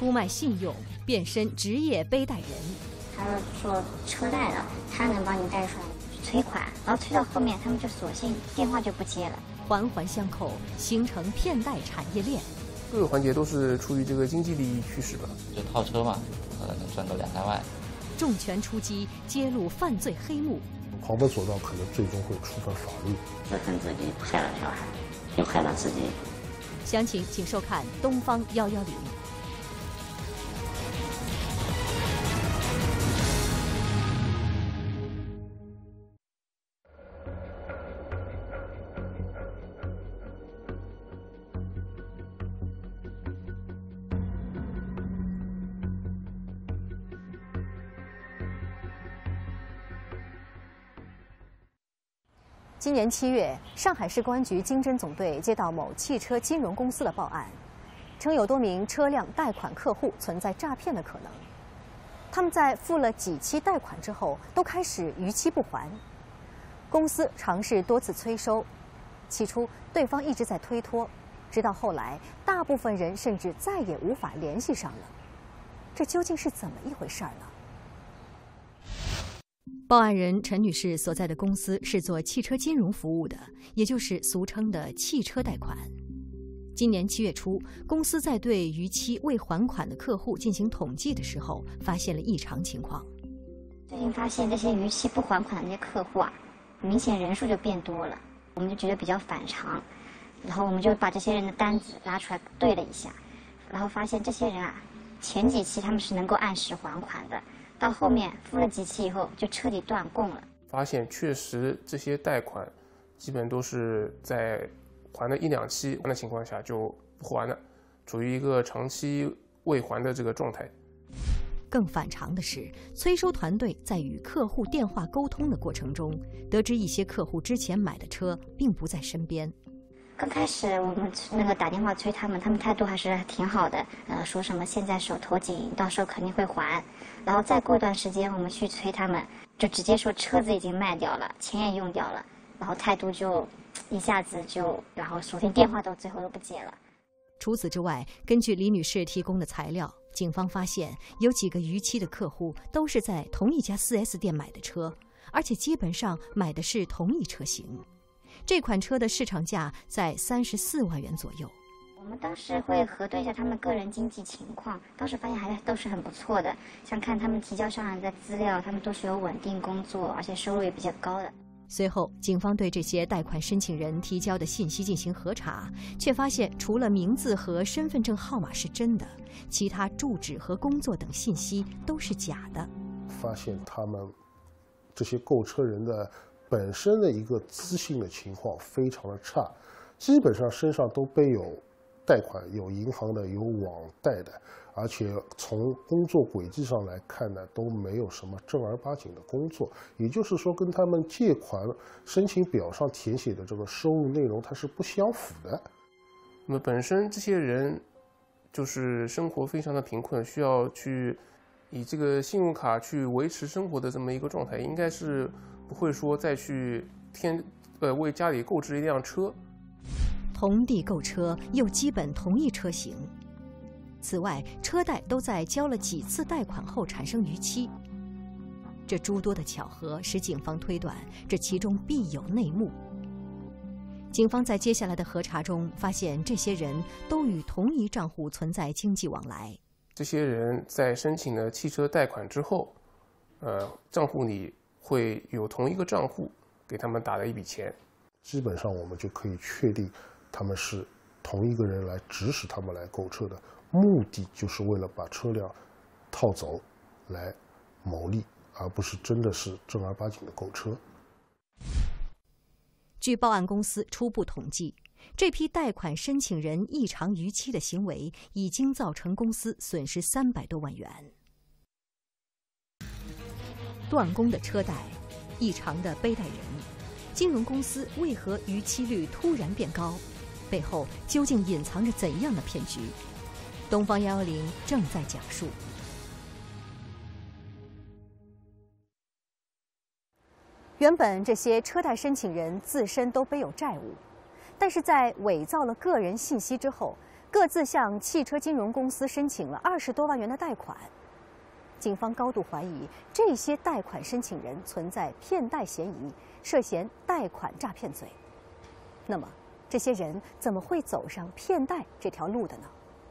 出卖信用，变身职业背贷人。 他说车贷的，他能帮你贷出来催款，然后催到后面，他们就索性电话就不接了， 环环相扣，形成骗贷产业链。 各个环节都是出于这个经济利益驱使吧， 就套车嘛，能赚个2、3万。 重拳出击，揭露犯罪黑幕。 旁门左道可能最终会触犯法律。 自恨自己害了小孩，又害了自己。 详情请收看《东方110》。今年7月，上海市公安局经侦总队接到某汽车金融公司的报案，称有多名车辆贷款客户存在诈骗的可能。他们在付了几期贷款之后，都开始逾期不还。公司尝试多次催收，起初对方一直在推脱，直到后来，大部分人甚至再也无法联系上了。这究竟是怎么一回事儿呢？报案人陈女士所在的公司是做汽车金融服务的，也就是俗称的汽车贷款。今年7月初，公司在对逾期未还款的客户进行统计的时候，发现了异常情况。 最近发现这些逾期不还款的那些客户啊，明显人数就变多了，我们就觉得比较反常，然后我们就把这些人的单子拉出来对了一下，然后发现这些人啊，前几期他们是能够按时还款的。到后面付了几期以后，就彻底断供了。 发现确实这些贷款基本都是在还了1、2期的情况下就不还了，处于一个长期未还的这个状态。 更反常的是，催收团队在与客户电话沟通的过程中，得知一些客户之前买的车并不在身边。 刚开始我们打电话催他们态度还是挺好的，说什么现在手头紧，到时候肯定会还。然后再过一段时间，我们去催他们，就直接说车子已经卖掉了，钱也用掉了，然后态度就一下子就，然后索性电话都最后都不接了。 除此之外，根据李女士提供的材料，警方发现有几个逾期的客户都是在同一家4S店买的车，而且基本上买的是同一车型。这款车的市场价在34万元左右。 我们当时会核对一下他们个人经济情况，当时发现还都是很不错的，像看他们提交上来的资料，他们都是有稳定工作，而且收入也比较高的。 随后，警方对这些贷款申请人提交的信息进行核查，却发现除了名字和身份证号码是真的，其他住址和工作等信息都是假的。 发现他们这些购车人的本身的一个资信的情况非常的差，基本上身上都背有贷款，有银行的，有网贷的，而且从工作轨迹上来看呢，都没有什么正儿八经的工作，也就是说跟他们借款申请表上填写的这个收入内容它是不相符的。 那么本身这些人就是生活非常的贫困，需要去以这个信用卡去维持生活的这么一个状态，应该是不会说再去为家里购置一辆车。 同地购车又基本同一车型，此外，车贷都在交了几次贷款后产生逾期。这诸多的巧合使警方推断，这其中必有内幕。警方在接下来的核查中发现，这些人都与同一账户存在经济往来。 这些人在申请了汽车贷款之后，账户里会有同一个账户给他们打了一笔钱。 基本上我们就可以确定，他们是同一个人来指使他们来购车的，目的就是为了把车辆套走来牟利，而不是真的是正儿八经的购车。 据报案公司初步统计，这批贷款申请人异常逾期的行为已经造成公司损失300多万元。断供的车贷，异常的背贷人，金融公司为何逾期率突然变高？背后究竟隐藏着怎样的骗局？东方110正在讲述。原本这些车贷申请人自身都背有债务，但是在伪造了个人信息之后， 各自向汽车金融公司申请了20多万元的贷款。警方高度怀疑这些贷款申请人存在骗贷嫌疑，涉嫌贷款诈骗罪。那么，这些人怎么会走上骗贷这条路的呢？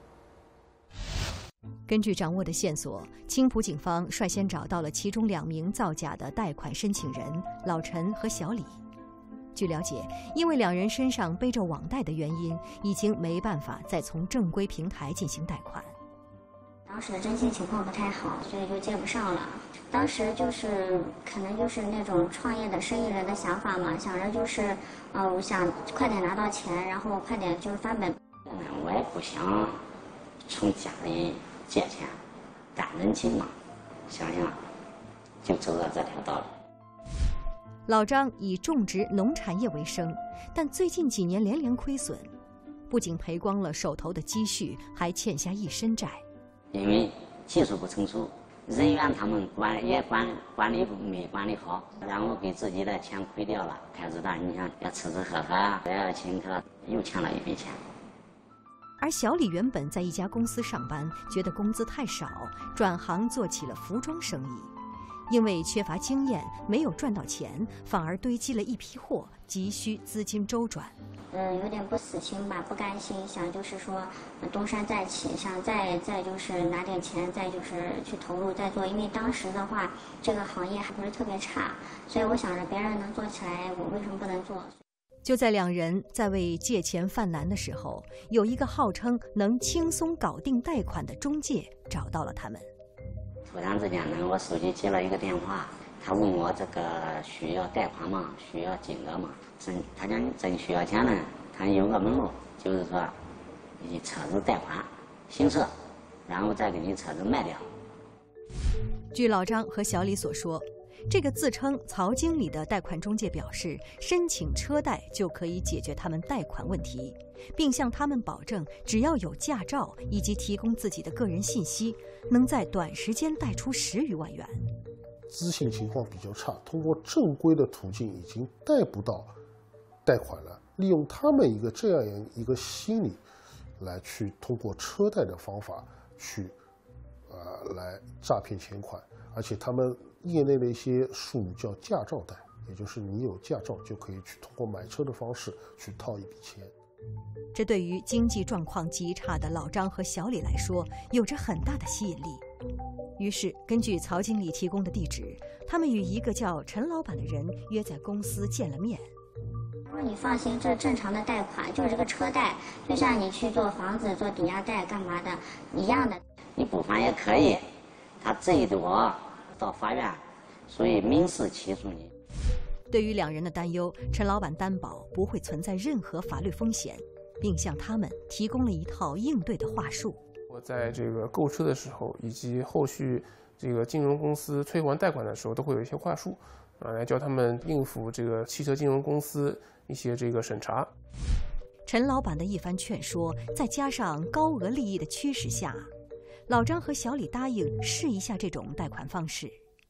根据掌握的线索，青浦警方率先找到了其中2名造假的贷款申请人老陈和小李。据了解，因为2人身上背着网贷的原因，已经没办法再从正规平台进行贷款。 当时的征信情况不太好，所以就接不上了。当时可能就是那种创业的生意人的想法嘛，想着我想快点拿到钱，然后快点翻本。 我也不想从家里借钱干人情嘛，想就走了这条道路。 老张以种植农产业为生，但最近几年连连亏损，不仅赔光了手头的积蓄，还欠下一身债。 因为技术不成熟，人员他们管理没管理好，然后给自己的钱亏掉了。开始你想要吃吃喝喝，要请客，又欠了一笔钱。 而小李原本在一家公司上班，觉得工资太少，转行做起了服装生意。因为缺乏经验，没有赚到钱，反而堆积了一批货，急需资金周转。 有点不死心吧，不甘心，想东山再起，想再拿点钱，再去投入再做。因为当时的话，这个行业还不是特别差，所以我想着别人能做起来，我为什么不能做？ 就在2人在为借钱犯难的时候，有一个号称能轻松搞定贷款的中介找到了他们。 突然之间呢，我手机接了一个电话，他问我这个需要贷款吗？需要金额吗？他讲你真需要钱呢，他有个门路，就是说你车子贷款行车，然后再给你车子卖掉。 据老张和小李所说，这个自称曹经理的贷款中介表示，申请车贷就可以解决他们贷款问题，并向他们保证，只要有驾照以及提供自己的个人信息，能在短时间贷出10余万元。 资信情况比较差，通过正规的途径已经贷不到贷款了，利用他们这样一个心理，来去通过车贷的方法去来诈骗钱款，而且他们业内的一些术语叫驾照贷，也就是你有驾照就可以去通过买车的方式去套一笔钱。 这对于经济状况极差的老张和小李来说，有着很大的吸引力。于是，根据曹经理提供的地址，他们与一个叫陈老板的人约在公司见了面。 他说：“你放心，这正常的贷款就是个车贷，就像你去做房子、做抵押贷干嘛的一样的。 你不还也可以，他最多到法院，所以民事起诉你。” 对于2人的担忧，陈老板担保不会存在任何法律风险，并向他们提供了一套应对的话术。 我在这个购车的时候，以及后续这个金融公司催还贷款的时候，都会有一些话术，来教他们应付这个汽车金融公司一些这个审查。 陈老板的一番劝说，再加上高额利益的驱使下，老张和小李答应试一下这种贷款方式。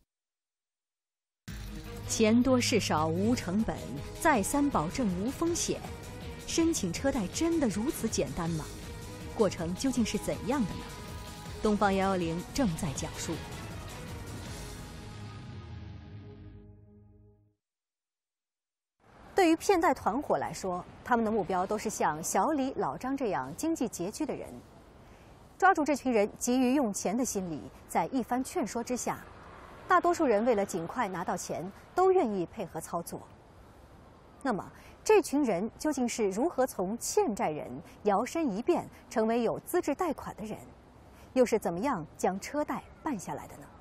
钱多事少无成本，再三保证无风险。申请车贷真的如此简单吗？过程究竟是怎样的呢？东方110正在讲述。对于骗贷团伙来说，他们的目标都是像小李、老张这样经济拮据的人。抓住这群人急于用钱的心理，在一番劝说之下，大多数人为了尽快拿到钱，都愿意配合操作。那么，这群人究竟是如何从欠债人摇身一变成为有资质贷款的人？又是怎么样将车贷办下来的呢？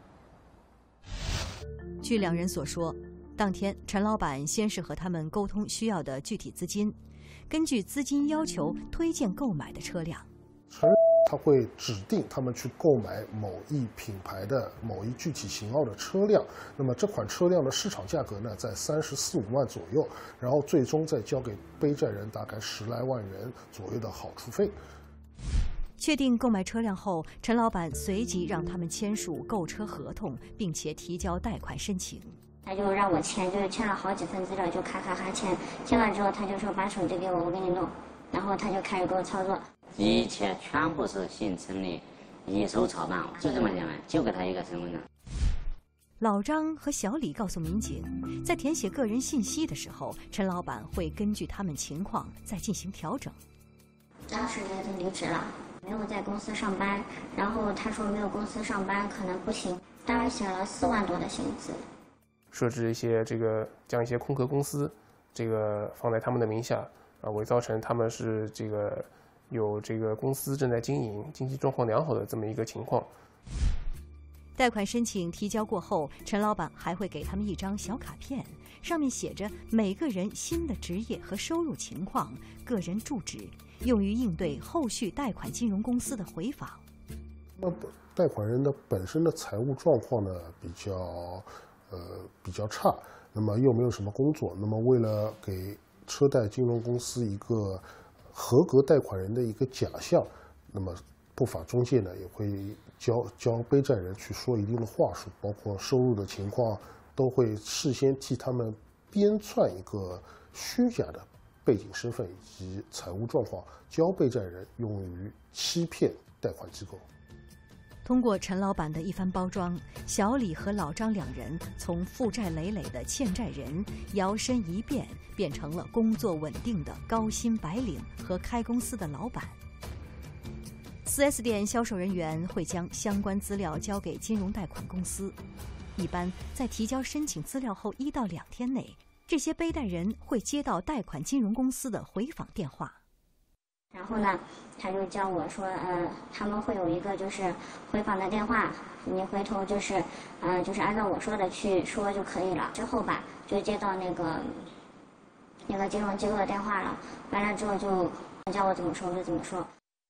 据2人所说，当天陈老板先是和他们沟通需要的具体资金，根据资金要求推荐购买的车辆。 他会指定他们去购买某一品牌的某一具体型号的车辆，那么这款车辆的市场价格呢在34、5万左右，然后最终再交给背债人大概10来万元左右的好处费。 确定购买车辆后，陈老板随即让他们签署购车合同，并且提交贷款申请。 他就让我签，就是签了好几份资料，就咔咔咔签，签完之后他就说把手机给我，我给你弄，然后他就开始给我操作。 一切全部是姓陈的一手操办，就这么简单，就给他一个身份证。 老张和小李告诉民警，在填写个人信息的时候，陈老板会根据他们情况再进行调整。 当时他就离职了，没有在公司上班，然后他说没有公司上班可能不行，当时写了4万多的薪资。 设置一些将一些空壳公司，放在他们的名下，伪造成他们是有公司正在经营、经济状况良好的这么一个情况。 贷款申请提交过后，陈老板还会给他们一张小卡片，上面写着每个人新的职业和收入情况、个人住址，用于应对后续贷款金融公司的回访。 那贷款人的本身的财务状况呢比较差，那么又没有什么工作，那么为了给车贷金融公司一个合格贷款人的一个假象，那么不法中介呢也会教背债人去说一定的话术，包括收入的情况，都会事先替他们编撰一个虚假的背景身份以及财务状况，教背债人用于欺骗贷款机构。 通过陈老板的一番包装，小李和老张两人从负债累累的欠债人摇身一变，变成了工作稳定的高薪白领和开公司的老板。4S 店销售人员会将相关资料交给金融贷款公司，一般在提交申请资料后1到2天内，这些背贷人会接到贷款金融公司的回访电话。 然后呢，他就教我说，他们会有一个就是回访的电话，你回头就是按照我说的去说就可以了。之后吧，就接到那个金融机构的电话了，完了之后就教我怎么说我就怎么说。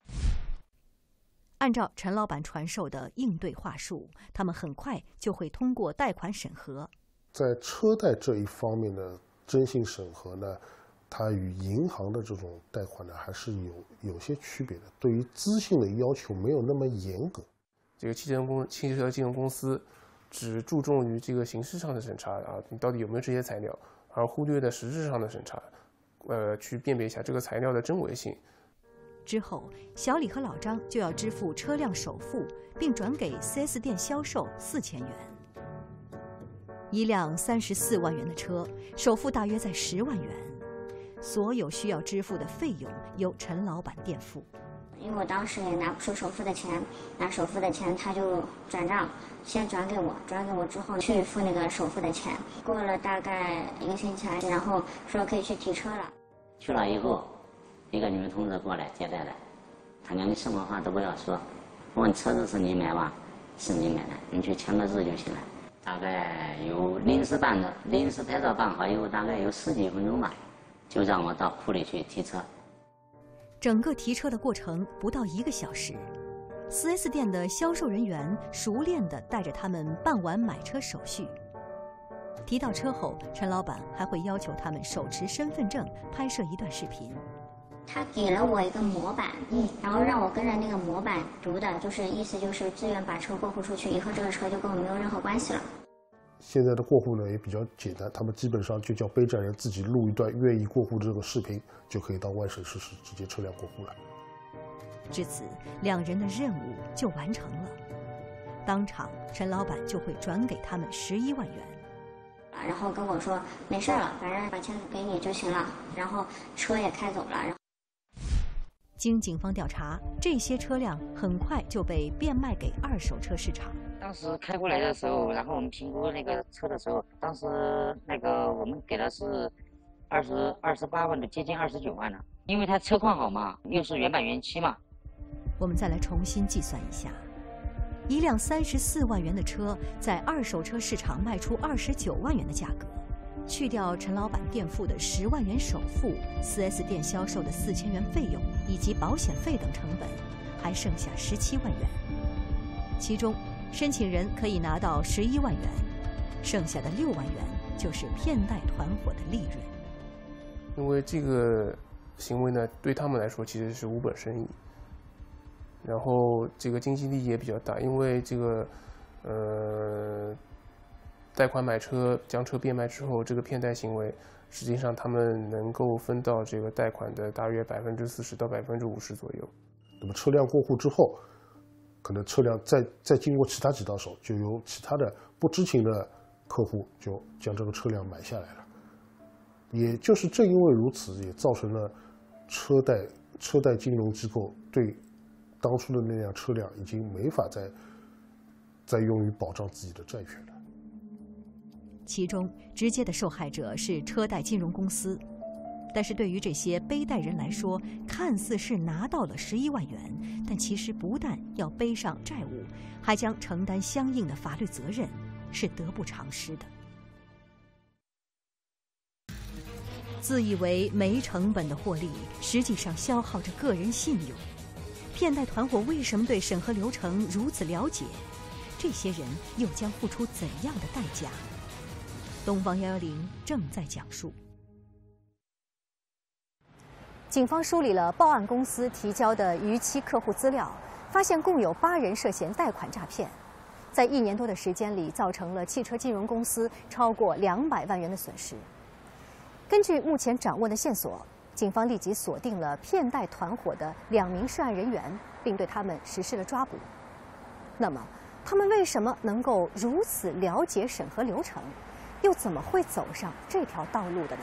按照陈老板传授的应对话术，他们很快就会通过贷款审核。 在车贷这一方面的征信审核呢，它与银行的这种贷款呢还是有些区别的，对于资信的要求没有那么严格。 汽车金融公司只注重于形式上的审查你到底有没有这些材料，而忽略了实质上的审查，去辨别一下这个材料的真伪性。 之后，小李和老张就要支付车辆首付，并转给 4S 店销售4000元。一辆34万元的车，首付大约在10万元，所有需要支付的费用由陈老板垫付。 因为我当时也拿不出首付的钱，拿首付的钱他就转账，先转给我之后去付那个首付的钱。过了大概1个星期，然后说可以去提车了。 去了以后，一个女同志过来接待了，他讲你什么话都不要说，问车子是你买吧？是你买的，你去签个字就行了。大概有临时拍照办好以后，大概有10几分钟吧，就让我到库里去提车。 整个提车的过程不到1个小时，4S 店的销售人员熟练地带着他们办完买车手续。提到车后，陈老板还会要求他们手持身份证拍摄一段视频。 他给了我一个模板，然后让我跟着那个模板读的，就是意思就是自愿把车过户出去，以后这个车就跟我没有任何关系了。 现在的过户呢也比较简单，他们基本上就叫背债人自己录一段愿意过户这个视频，就可以到外省市直接车辆过户了。 至此，两人的任务就完成了。当场，陈老板就会转给他们11万元。 然后跟我说没事了，反正把钱给你就行了，然后车也开走了。 经警方调查，这些车辆很快就被变卖给二手车市场。 当时开过来的时候，然后我们评估那个车的时候，当时我们给的是28万的，接近29万了。因为它车况好嘛，又是原版原漆嘛。 我们再来重新计算一下，一辆34万元的车在二手车市场卖出29万元的价格，去掉陈老板垫付的10万元首付、4S 店销售的4000元费用以及保险费等成本，还剩下17万元。其中，申请人可以拿到11万元，剩下的6万元就是骗贷团伙的利润。 因为这个行为呢，对他们来说其实是无本生意，然后这个经济利益也比较大，因为贷款买车将车变卖之后，这个骗贷行为，实际上他们能够分到这个贷款的大约40%到50%左右。 那么车辆过户之后，可能车辆再经过其他几到手，就由其他的不知情的客户就将这个车辆买下来了。也就是正因为如此，也造成了车贷金融机构对当初的那辆车辆已经没法再用于保障自己的债权了。 其中直接的受害者是车贷金融公司，但是对于这些背贷人来说，看似是拿到了11万元，但其实不但要背上债务，还将承担相应的法律责任，是得不偿失的。自以为没成本的获利，实际上消耗着个人信用。骗贷团伙为什么对审核流程如此了解？这些人又将付出怎样的代价？东方110正在讲述。警方梳理了报案公司提交的逾期客户资料，发现共有8人涉嫌贷款诈骗，在1年多的时间里，造成了汽车金融公司超过200万元的损失。根据目前掌握的线索，警方立即锁定了骗贷团伙的2名涉案人员，并对他们实施了抓捕。那么，他们为什么能够如此了解审核流程，又怎么会走上这条道路的呢？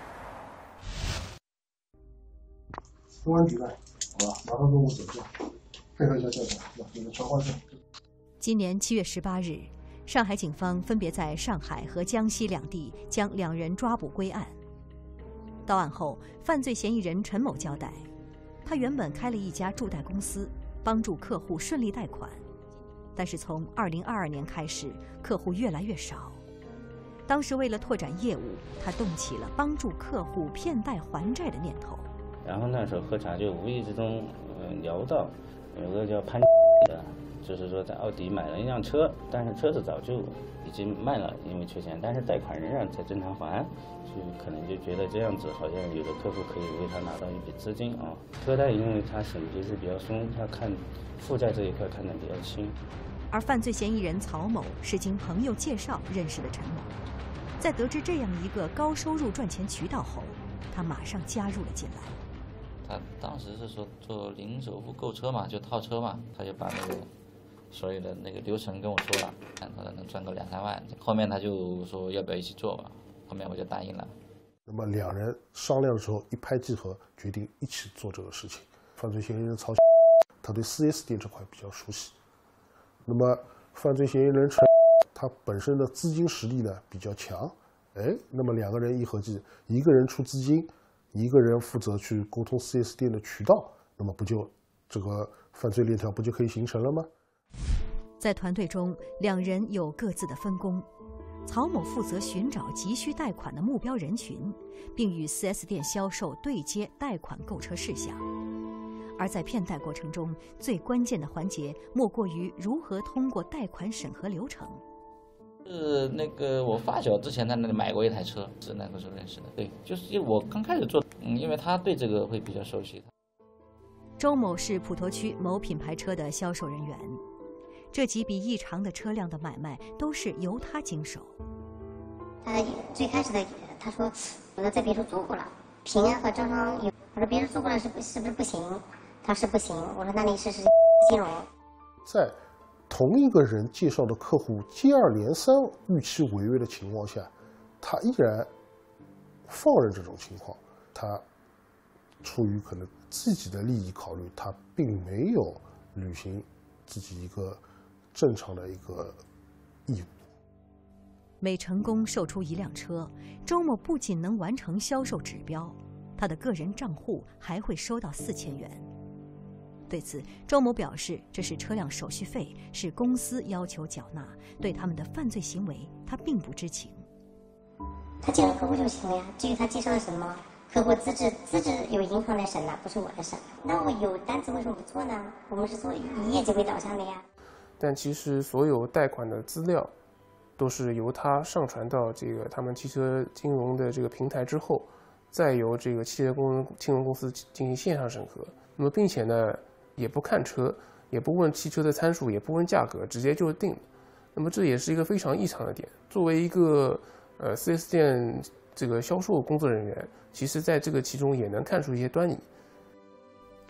公安局的，好吧，马上跟我走下，配合一下调查，你的传唤证。 今年7月18日，上海警方分别在上海和江西2地将2人抓捕归案。到案后，犯罪嫌疑人陈某交代，他原本开了一家助贷公司，帮助客户顺利贷款，但是从2022年开始，客户越来越少。当时为了拓展业务，他动起了帮助客户骗贷还债的念头。 然后那时候喝茶就无意之中聊到有个叫潘的，就是说在奥迪买了一辆车，但是车子早就已经卖了，因为缺钱，但是贷款仍然在正常还，就可能就觉得这样子好像有的客户可以为他拿到一笔资金啊。车贷因为他审结是比较松，他看负债这一块看得比较轻。 而犯罪嫌疑人曹某是经朋友介绍认识的陈某，在得知这样一个高收入赚钱渠道后，他马上加入了进来。 他当时是说做零首付购车嘛，就套车嘛，他就把那个所有的那个流程跟我说了，看他能赚个2-3万。后面他就说要不要一起做吧，后面我就答应了。 那么2人商量的时候一拍即合，决定一起做这个事情。犯罪嫌疑人曹，他对 4S 店这块比较熟悉。那么犯罪嫌疑人陈，他本身的资金实力呢比较强，那么2个人一合计，一个人出资金，一个人负责去沟通 4S 店的渠道，那么不就这个犯罪链条不就可以形成了吗？ 在团队中，2人有各自的分工。曹某负责寻找急需贷款的目标人群，并与 4S 店销售对接贷款购车事项。而在骗贷过程中，最关键的环节莫过于如何通过贷款审核流程。 是那个我发小之前在那里买过一台车，是那个时候认识的。对，就是我刚开始做，因为他对这个会比较熟悉。 周某是普陀区某品牌车的销售人员，这几笔异常的车辆的买卖都是由他经手。 最开始的他说，我说这笔数足够了，平安和招商有，我说别人做过了是不是不行？他说是不行，我说那你试试金融。 在同一个人介绍的客户接二连三逾期违约的情况下，他依然放任这种情况，他出于可能自己的利益考虑，他并没有履行自己一个正常的一个义务。 每成功售出1辆车，周某不仅能完成销售指标，他的个人账户还会收到4000元。对此，周某表示，这是车辆手续费，是公司要求缴纳，对他们的犯罪行为他并不知情。 他介绍客户就行了呀，至于他介绍的什么客户资质有银行来审的，不是我的审。那我有单子为什么不做呢？我们是做以业绩为导向的呀。 但其实所有贷款的资料都是由他上传到这个他们汽车金融的这个平台之后，再由这个汽车金融公司进行线上审核。那么并且呢，也不看车，也不问汽车的参数，也不问价格，直接就定了。那么这也是一个非常异常的点。作为一个4S 店这个销售工作人员，其实在这个其中也能看出一些端倪。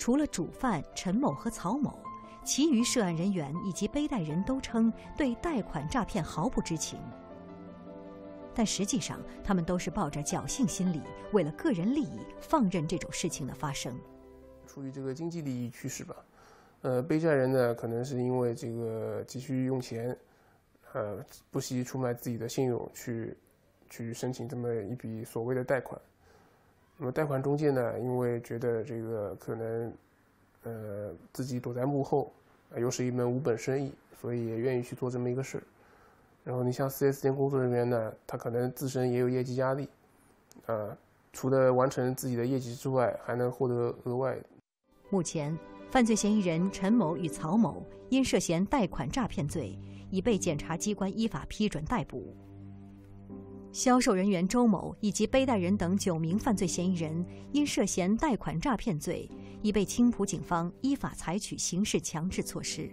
除了主犯陈某和曹某，其余涉案人员以及背贷人都称对贷款诈骗毫不知情。但实际上，他们都是抱着侥幸心理，为了个人利益，放任这种事情的发生。 出于这个经济利益驱使吧，背债人呢，可能是因为这个急需用钱，不惜出卖自己的信用去申请这么一笔所谓的贷款。那么贷款中介呢，因为觉得这个可能自己躲在幕后，又是一门无本生意，所以也愿意去做这么一个事。然后你像 4S 店工作人员呢，他可能自身也有业绩压力，除了完成自己的业绩之外，还能获得额外。 目前，犯罪嫌疑人陈某与曹某因涉嫌贷款诈骗罪，已被检察机关依法批准逮捕。销售人员周某以及背贷人等9名犯罪嫌疑人因涉嫌贷款诈骗罪，已被青浦警方依法采取刑事强制措施。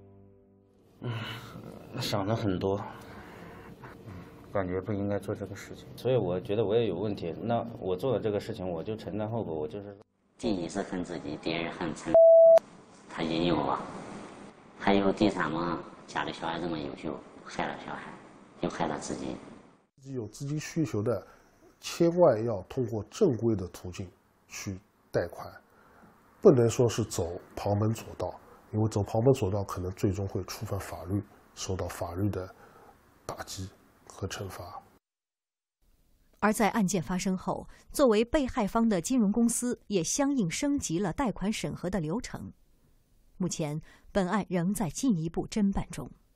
想了很多，感觉不应该做这个事情，所以我觉得我也有问题。那我做了这个事情，我就承担后果。我就是第一是恨自己，第二恨陈，他引诱我，还有第三嘛，家里小孩这么优秀，害了小孩，又害了自己。 自己有资金需求的，千万要通过正规的途径去贷款，不能说是走旁门左道，因为走旁门左道可能最终会触犯法律，受到法律的打击和惩罚。 而在案件发生后，作为被害方的金融公司也相应升级了贷款审核的流程。目前，本案仍在进一步侦办中。